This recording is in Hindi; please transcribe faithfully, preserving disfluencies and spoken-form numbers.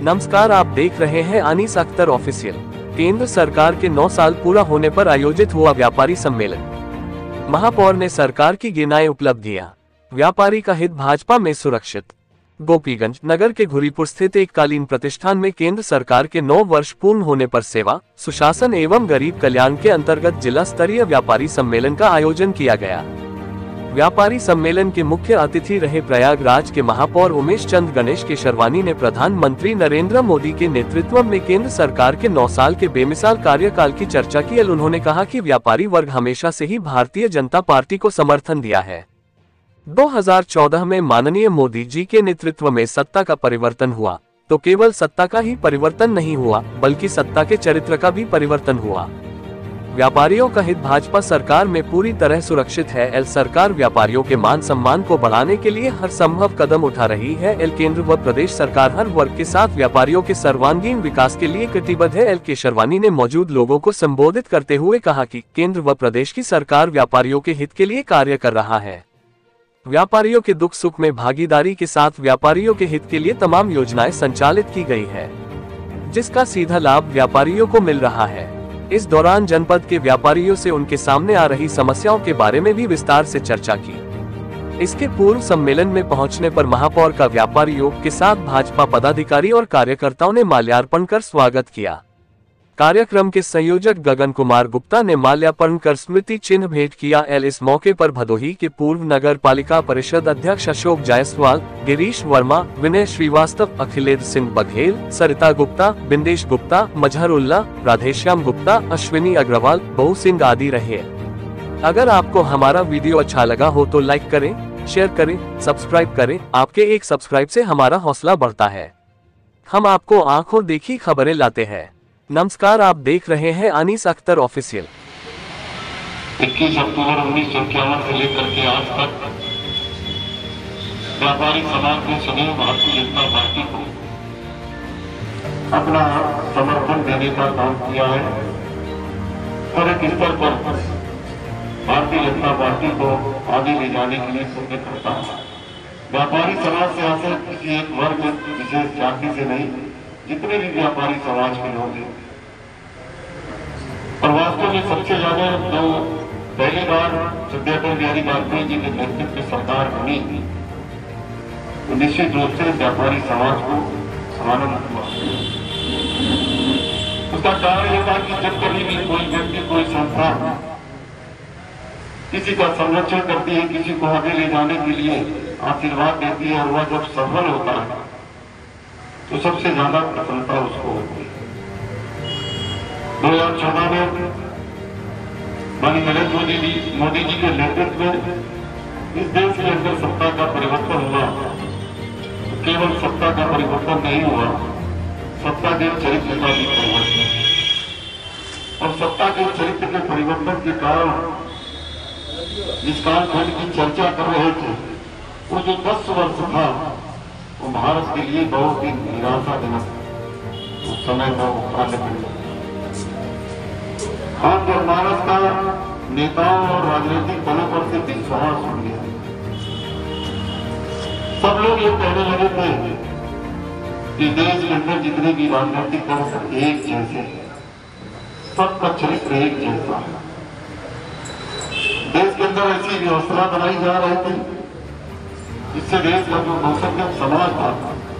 नमस्कार, आप देख रहे हैं अनीस अख्तर ऑफिशियल। केंद्र सरकार के नौ साल पूरा होने पर आयोजित हुआ व्यापारी सम्मेलन। महापौर ने सरकार की गिनाई उपलब्धियां। व्यापारी का हित भाजपा में सुरक्षित। गोपीगंज नगर के घुरीपुर स्थित एक कालीन प्रतिष्ठान में केंद्र सरकार के नौ वर्ष पूर्ण होने पर सेवा, सुशासन एवं गरीब कल्याण के अंतर्गत जिला स्तरीय व्यापारी सम्मेलन का आयोजन किया गया। व्यापारी सम्मेलन के मुख्य अतिथि रहे प्रयागराज के महापौर उमेश चंद गणेश केशरवानी ने प्रधानमंत्री नरेंद्र मोदी के नेतृत्व में केंद्र सरकार के नौ साल के बेमिसाल कार्यकाल की चर्चा की। उन्होंने कहा कि व्यापारी वर्ग हमेशा से ही भारतीय जनता पार्टी को समर्थन दिया है। दो हज़ार चौदह में माननीय मोदी जी के नेतृत्व में सत्ता का परिवर्तन हुआ तो केवल सत्ता का ही परिवर्तन नहीं हुआ बल्कि सत्ता के चरित्र का भी परिवर्तन हुआ। व्यापारियों का हित भाजपा सरकार में पूरी तरह सुरक्षित है। एल सरकार व्यापारियों के मान सम्मान को बढ़ाने के लिए हर संभव कदम उठा रही है। एल केंद्र व प्रदेश सरकार हर वर्ग के साथ व्यापारियों के सर्वांगीण विकास के लिए कटिबद्ध है। एल केशरवानी ने मौजूद लोगों को संबोधित करते हुए कहा कि केंद्र व प्रदेश की सरकार व्यापारियों के हित के लिए कार्य कर रहा है। व्यापारियों के दुख सुख में भागीदारी के साथ व्यापारियों के हित के लिए तमाम योजनाएं संचालित की गई है, जिसका सीधा लाभ व्यापारियों को मिल रहा है। इस दौरान जनपद के व्यापारियों से उनके सामने आ रही समस्याओं के बारे में भी विस्तार से चर्चा की। इसके पूर्व सम्मेलन में पहुंचने पर महापौर का व्यापारियों के साथ भाजपा पदाधिकारी और कार्यकर्ताओं ने माल्यार्पण कर स्वागत किया। कार्यक्रम के संयोजक गगन कुमार गुप्ता ने माल्यार्पण कर स्मृति चिन्ह भेंट किया। एल इस मौके पर भदोही के पूर्व नगर पालिका परिषद अध्यक्ष अशोक जायसवाल, गिरीश वर्मा, विनय श्रीवास्तव, अखिलेश सिंह बघेल, सरिता गुप्ता, बिंदेश गुप्ता, मजहरुल्ला, राधेश्याम गुप्ता, अश्विनी अग्रवाल, बहु सिंह आदि रहे। अगर आपको हमारा वीडियो अच्छा लगा हो तो लाइक करें, शेयर करें, सब्सक्राइब करें। आपके एक सब्सक्राइब से हमारा हौसला बढ़ता है। हम आपको आंखों देखी खबरें लाते हैं। नमस्कार, आप देख रहे हैं अनीस अख्तर ऑफिशियल। इक्कीस अक्टूबर उन्नीस सौ इक्यावन से लेकर के आज तक व्यापारी समाज ने सदैव भारतीय जनता पार्टी को अपना समर्थन देने का काम किया है और एक स्तर पर भारतीय जनता पार्टी को आगे ले जाने के लिए प्रयत्न करता है। व्यापारी समाज से हासिल किसी एक वर्ग विशेष जाति से नहीं, जितने भी व्यापारी समाज के लोग हैं। और वास्तव में सबसे ज्यादा जो पहली बार सत्याग्रह बिहारी वाजपेयी जी के नेतृत्व में सरकार बनी, तो निश्चित रूप से व्यापारी समाज को आनंद हुआ। उसका कारण यह था कि जब कभी भी कोई व्यक्ति, कोई संस्था किसी का संरक्षण करती है, किसी को आगे ले जाने के लिए आशीर्वाद देती है और वह जब सफल होता है तो सबसे ज्यादा प्रसन्नता उसको होती है। दो हजार चौदह में माननीय नरेंद्र मोदी जी मोदी जी के नेतृत्व में इस देश के अंदर सत्ता का परिवर्तन हुआ। तो केवल सत्ता का परिवर्तन नहीं हुआ, सत्ता के चरित्र का भी परिवर्तन। और सत्ता के चरित्र के परिवर्तन के कारण जिस कालखंड की चर्चा कर रहे थे, वो जो दस वर्ष था वो भारत के लिए बहुत ही निराशाजनक उस समय का कालखंड। हम जनमानस का नेताओं और राजनीतिक दलों पर से विश्वास हो गया। सब लोग ये कहने लगे थे कि देश के अंदर जितने भी राजनीतिक दल सब एक जैसे हैं, सबका चरित्र एक जैसा है। देश के अंदर ऐसी व्यवस्था बनाई जा रही थी जिससे देश का जो बहुसंख्यक समाज था